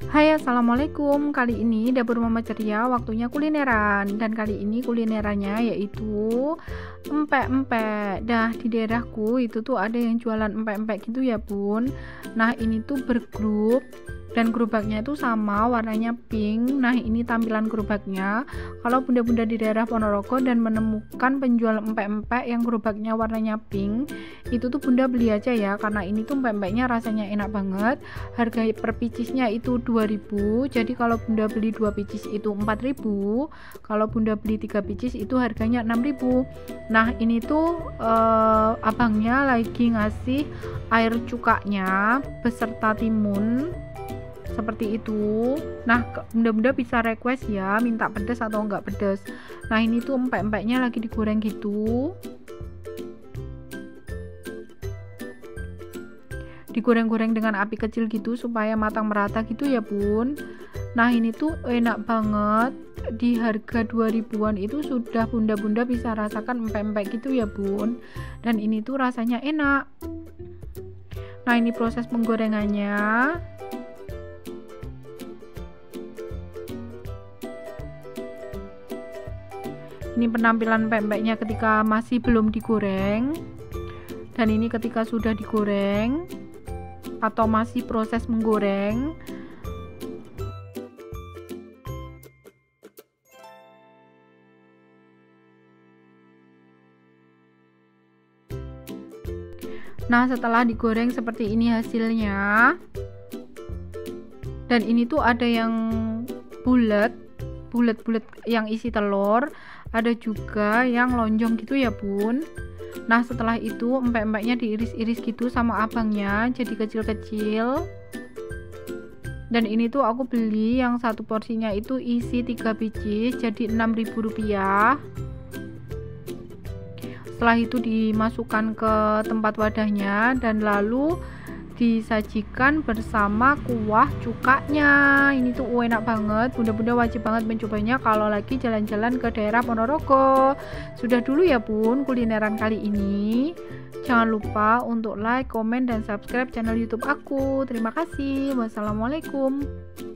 Hai, assalamualaikum. Kali ini dapur Mama Ceria waktunya kulineran, dan kali ini kulinerannya yaitu empek-empek. Dah di daerahku itu tuh ada yang jualan empek-empek gitu ya bun. Nah ini tuh bergrup dan gerobaknya itu sama, warnanya pink. Nah ini tampilan gerobaknya. Kalau bunda-bunda di daerah Ponorogo dan menemukan penjual empek-empek yang gerobaknya warnanya pink, itu tuh bunda beli aja ya, karena ini tuh empek-empeknya rasanya enak banget. Harga per picisnya itu 2.000. Jadi kalau bunda beli 2 picis itu 4.000. Kalau bunda beli 3 picis itu harganya 6.000. Nah ini tuh abangnya lagi ngasih air cukanya beserta timun seperti itu. Nah bunda-bunda bisa request ya, minta pedas atau enggak pedas. Nah ini tuh empek-empeknya lagi digoreng gitu, digoreng-goreng dengan api kecil gitu supaya matang merata gitu ya bun. Nah ini tuh enak banget, di harga 2000-an itu sudah bunda-bunda bisa rasakan empek-empek gitu ya bun, dan ini tuh rasanya enak. Nah ini proses penggorengannya. Ini penampilan empek-empeknya ketika masih belum digoreng, dan ini ketika sudah digoreng atau masih proses menggoreng. Nah setelah digoreng seperti ini hasilnya, dan ini tuh ada yang bulat yang isi telur, ada juga yang lonjong gitu ya bun. Nah setelah itu empek-empeknya diiris-iris gitu sama abangnya jadi kecil-kecil, dan ini tuh aku beli yang satu porsinya itu isi 3 biji jadi 6.000 rupiah. Setelah itu dimasukkan ke tempat wadahnya dan lalu disajikan bersama kuah cukanya. Ini tuh enak banget, bunda-bunda wajib banget mencobanya kalau lagi jalan-jalan ke daerah Ponorogo. Sudah dulu ya bun kulineran kali ini. Jangan lupa untuk like, komen, dan subscribe channel YouTube aku. Terima kasih. Wassalamualaikum.